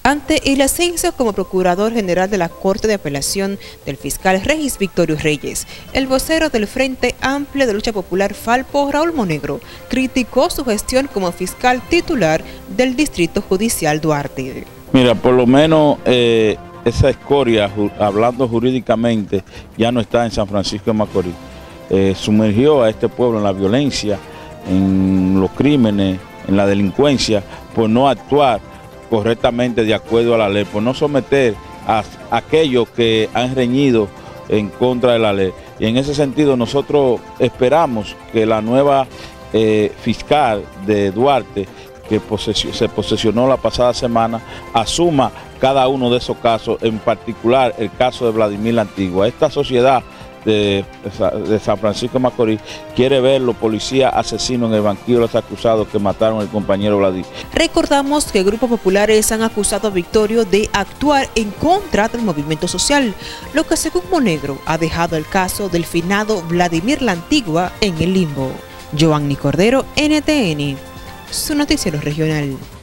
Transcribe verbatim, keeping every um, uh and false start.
Ante el ascenso como Procurador General de la Corte de Apelación del fiscal Regis Victorio Reyes, el vocero del Frente Amplio de Lucha Popular Falpo, Raúl Monegro, criticó su gestión como fiscal titular del Distrito Judicial Duarte. Mira, por lo menos eh, esa escoria, hablando jurídicamente, ya no está en San Francisco de Macorís. Eh, sumergió a este pueblo en la violencia, en los crímenes, en la delincuencia, por no actuar correctamente de acuerdo a la ley, por no someter a, a aquellos que han reñido en contra de la ley. Y en ese sentido nosotros esperamos que la nueva eh, fiscal de Duarte, que posesio, se posesionó la pasada semana, asuma cada uno de esos casos, en particular el caso de Vladimir la Antigua. Esta sociedad De, de San Francisco de Macorís quiere ver los policías asesinos en el banquillo de los acusados que mataron al compañero Vladimir. Recordamos que grupos populares han acusado a Victorio de actuar en contra del movimiento social, lo que según Monegro ha dejado el caso del finado Vladimir la Antigua en el limbo. Joanny Cordero, N T N, su noticiero regional.